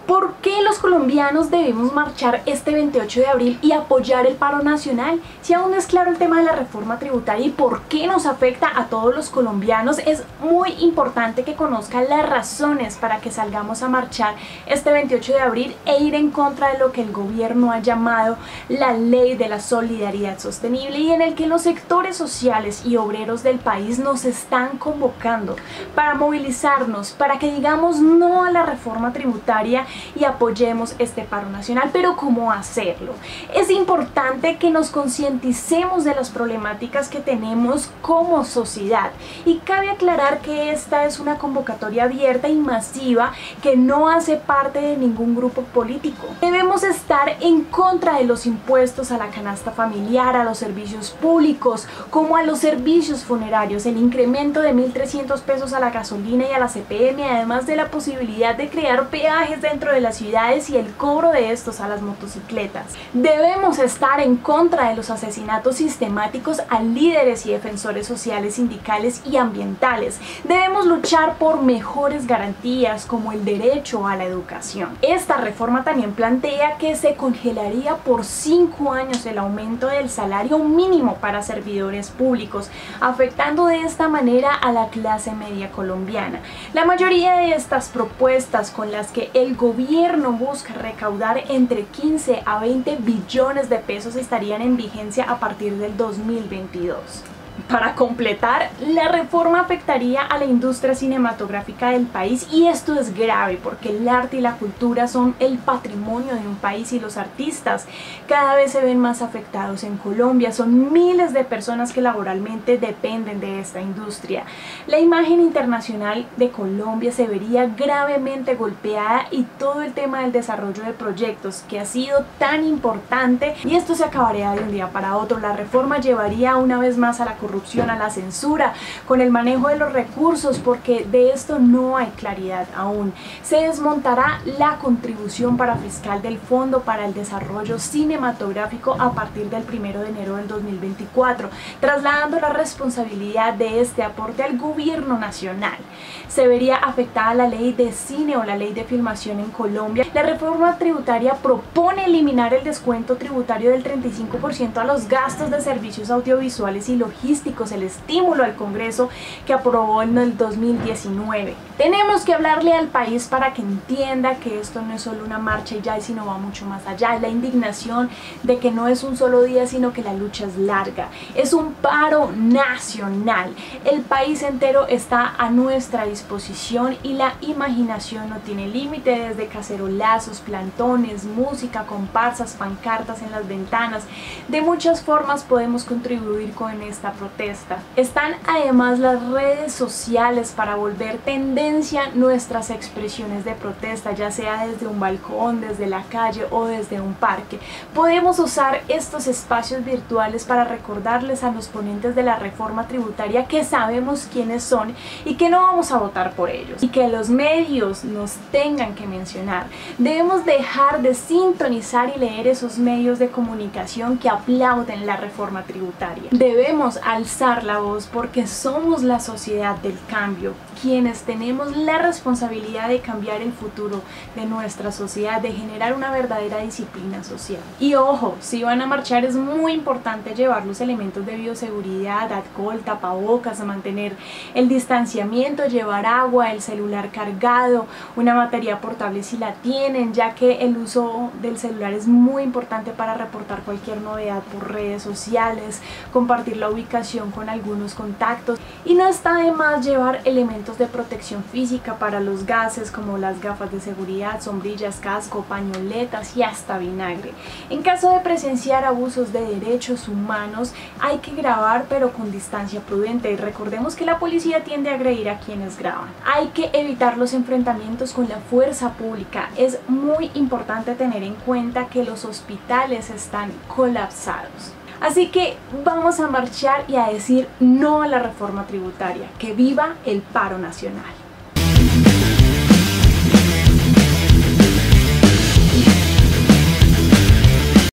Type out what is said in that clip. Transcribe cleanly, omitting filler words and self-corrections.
¿Por qué los colombianos debemos marchar este 28 de abril y apoyar el paro nacional? Si aún no es claro el tema de la reforma tributaria y por qué nos afecta a todos los colombianos, es muy importante que conozcan las razones para que salgamos a marchar este 28 de abril e ir en contra de lo que el gobierno ha llamado la Ley de la Solidaridad Sostenible, y en el que los sectores sociales y obreros del país nos están convocando para movilizarnos, para que digamos no a la reforma tributaria y apoyemos este paro nacional. Pero ¿cómo hacerlo? Es importante que nos concienticemos de las problemáticas que tenemos como sociedad, y cabe aclarar que esta es una convocatoria abierta y masiva que no hace parte de ningún grupo político. Debemos estar en contra de los impuestos a la canasta familiar, a los servicios públicos, como a los servicios funerarios, el incremento de 1.300 pesos a la gasolina y a la CPM, además de la posibilidad de crear peajes dentro de las ciudades y el cobro de estos a las motocicletas. Debemos estar en contra de los asesinatos sistemáticos a líderes y defensores sociales, sindicales y ambientales. Debemos luchar por mejores garantías como el derecho a la educación. Esta reforma también plantea que se congelaría por 5 años el aumento del salario mínimo para servidores públicos, afectando de esta manera a la clase media colombiana. La mayoría de estas propuestas, con las que el gobierno busca recaudar entre 15 a 20 billones de pesos, estarían en vigencia a partir del 2022. Para completar, la reforma afectaría a la industria cinematográfica del país, y esto es grave porque el arte y la cultura son el patrimonio de un país, y los artistas cada vez se ven más afectados en Colombia. Son miles de personas que laboralmente dependen de esta industria. La imagen internacional de Colombia se vería gravemente golpeada, y todo el tema del desarrollo de proyectos, que ha sido tan importante, y esto se acabaría de un día para otro. La reforma llevaría una vez más a la corrupción, a la censura, con el manejo de los recursos, porque de esto no hay claridad aún. Se desmontará la contribución para fiscal del Fondo para el Desarrollo Cinematográfico a partir del 1 de enero del 2024, trasladando la responsabilidad de este aporte al gobierno nacional. Se vería afectada la ley de cine o la ley de filmación en Colombia. La reforma tributaria propone eliminar el descuento tributario del 35% a los gastos de servicios audiovisuales y logísticos, el estímulo al Congreso que aprobó en el 2019. Tenemos que hablarle al país para que entienda que esto no es solo una marcha y ya, sino va mucho más allá. Es la indignación de que no es un solo día, sino que la lucha es larga. Es un paro nacional. El país entero está a nuestra disposición, y la imaginación no tiene límite, desde cacerolazos, plantones, música, comparsas, pancartas en las ventanas. De muchas formas podemos contribuir con esta protesta. Están además las redes sociales para volver tendencia nuestras expresiones de protesta, ya sea desde un balcón, desde la calle o desde un parque. Podemos usar estos espacios virtuales para recordarles a los ponentes de la reforma tributaria que sabemos quiénes son y que no vamos a votar por ellos, y que los medios nos tengan que mencionar. Debemos dejar de sintonizar y leer esos medios de comunicación que aplauden la reforma tributaria. Debemos alzar la voz, porque somos la sociedad del cambio, quienes tenemos la responsabilidad de cambiar el futuro de nuestra sociedad, de generar una verdadera disciplina social. Y ojo, si van a marchar es muy importante llevar los elementos de bioseguridad, alcohol, tapabocas, mantener el distanciamiento, llevar agua, el celular cargado, una batería portable si la tienen, ya que el uso del celular es muy importante para reportar cualquier novedad por redes sociales, compartir la ubicación con algunos contactos. Y no está de más llevar elementos de protección física para los gases, como las gafas de seguridad, sombrillas, casco, pañoletas y hasta vinagre. En caso de presenciar abusos de derechos humanos, hay que grabar, pero con distancia prudente. Recordemos que la policía tiende a agredir a quienes graban. Hay que evitar los enfrentamientos con la fuerza pública. Es muy importante tener en cuenta que los hospitales están colapsados. Así que vamos a marchar y a decir no a la reforma tributaria. ¡Que viva el paro nacional!